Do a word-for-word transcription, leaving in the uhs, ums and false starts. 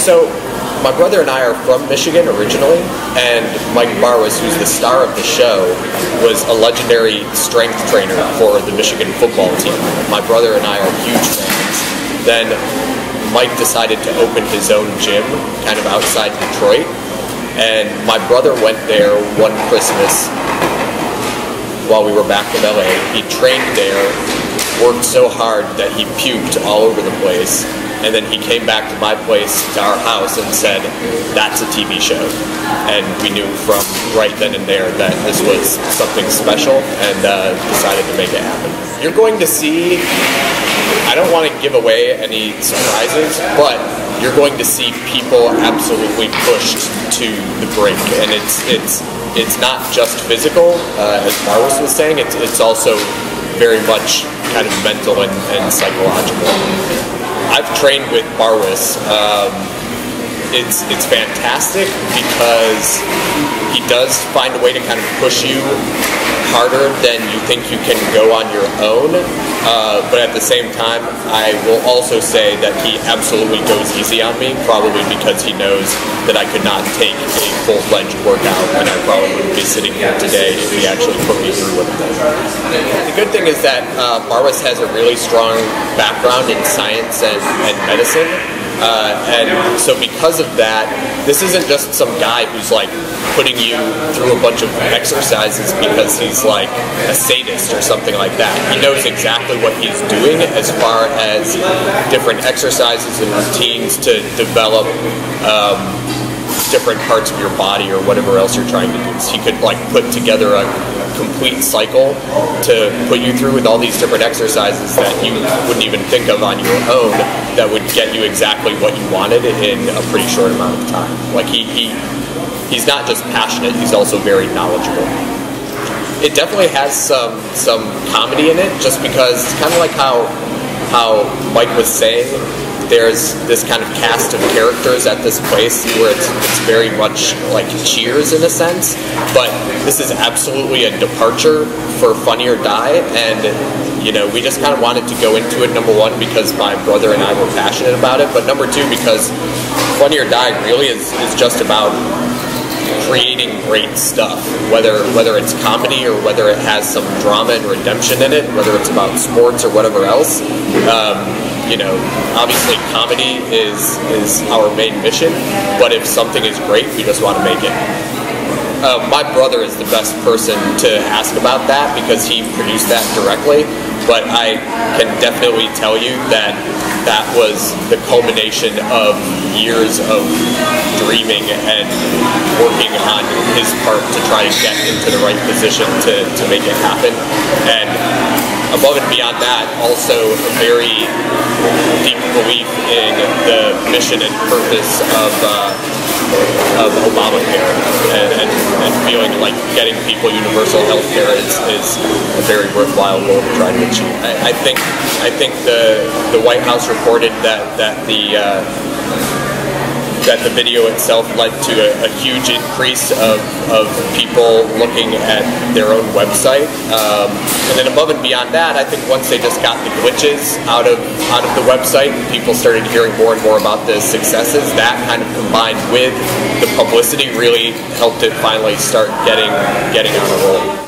So, my brother and I are from Michigan originally, and Mike Barwis, who's the star of the show, was a legendary strength trainer for the Michigan football team. My brother and I are huge fans. Then Mike decided to open his own gym kind of outside Detroit, and my brother went there one Christmas while we were back in L A. He trained there, worked so hard that he puked all over the place. And then he came back to my place, to our house, and said, that's a T V show. And we knew from right then and there that this was something special, and uh, decided to make it happen. You're going to see, I don't want to give away any surprises, but you're going to see people absolutely pushed to the brink. And it's it's it's not just physical, uh, as Barwis was saying, it's, it's also very much kind of mental and, and psychological. I've trained with Barwis. Um, it's it's fantastic because he does find a way to kind of push you harder than you think you can go on your own. Uh, but at the same time, I will also say that he absolutely goes easy on me, probably because he knows that I could not take a full-fledged workout, and I probably wouldn't be sitting here today if he actually put me through with it. The good thing is that uh, Barwis has a really strong background in science and, and medicine. Uh, and so because of that, this isn't just some guy who's like putting you through a bunch of exercises because he's like a sadist or something like that. He knows exactly what he's doing as far as different exercises and routines to develop um, different parts of your body or whatever else you're trying to do. So he could like put together a complete cycle to put you through with all these different exercises that you wouldn't even think of on your own that would get you exactly what you wanted in a pretty short amount of time. Like he, he he's not just passionate, he's also very knowledgeable. It definitely has some some comedy in it, just because it's kind of like how how Mike was saying, there's this kind of cast of characters at this place where it's, it's very much like Cheers in a sense, but this is absolutely a departure for Funny or Die, and you know, we just kind of wanted to go into it, number one, because my brother and I were passionate about it, but number two, because Funny or Die really is, is just about creating great stuff, whether whether it's comedy or whether it has some drama and redemption in it, whether it's about sports or whatever else. Um, you know, obviously comedy is is our main mission, but if something is great, we just want to make it. Uh, my brother is the best person to ask about that because he produced that directly, but I can definitely tell you that that was the culmination of years of dreaming and working on his part to try to get into the right position to, to make it happen. And above and beyond that, also a very deep belief in the mission and purpose of uh, of Obamacare, and, and, and feeling like getting people universal health care is, is a very worthwhile goal to try to achieve. I, I think I think the the White House reported that that the uh, that the video itself led to a, a huge increase of, of people looking at their own website. Um, and then above and beyond that, I think once they just got the glitches out of out of the website, people started hearing more and more about the successes. That kind of combined with the publicity really helped it finally start getting getting on a roll.